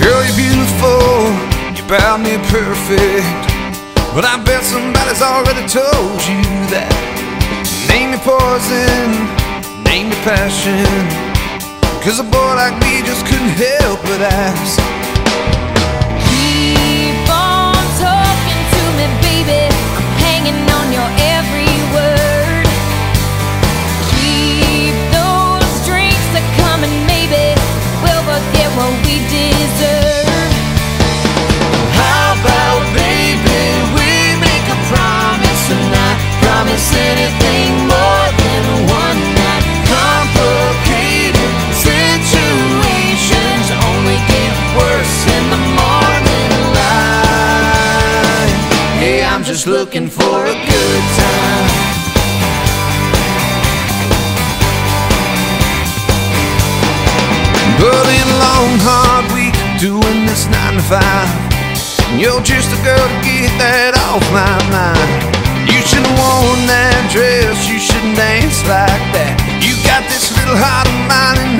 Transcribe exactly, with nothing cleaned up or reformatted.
Girl, you're beautiful, you're about near perfect, but I bet somebody's already told you that. Name your poison, name your passion, 'cause a boy like me just couldn't help but ask. Keep on talking to me, baby, I'm hanging on your every word. Keep those drinks a coming, maybe we'll forget what we deserve. How about, baby, we make a promise and not promise anything more than one night. Complicated situations only get worse in the morning light. Hey, I'm just looking for a good time. But in a long, hard week doing this nine to five, you're just a girl to get that off my mind. You shouldn't have worn that dress, you shouldn't dance like that. You got this little heart of mine and